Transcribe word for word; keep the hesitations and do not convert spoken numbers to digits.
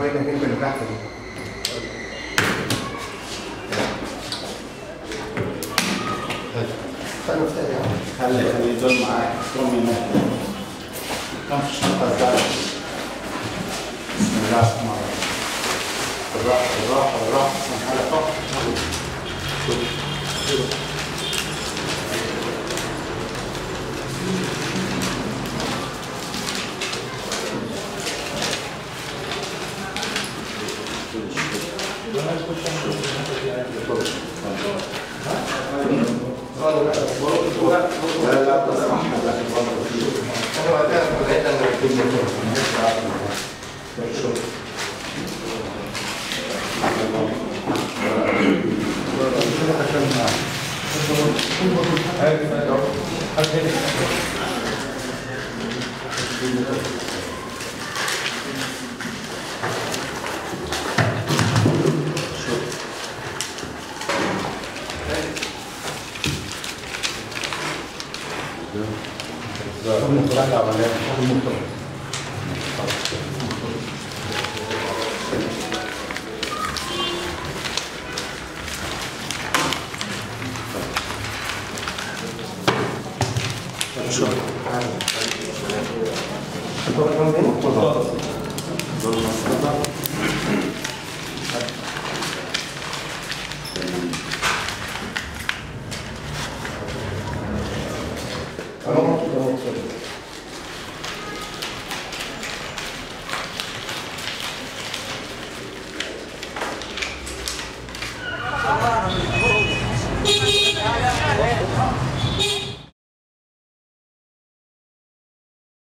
هو انك انت اللي تحت دي. خلي خلي خلي دول معاك كم هناك كم في الشنطه بتاعتك. بسم الله الرحمن الرحيم. بالراحه بالراحه بالراحه اسمع حاجه فقط. لا لا بس احمد لكن برضه انا وقتها لغايه انا ركبت شكرا.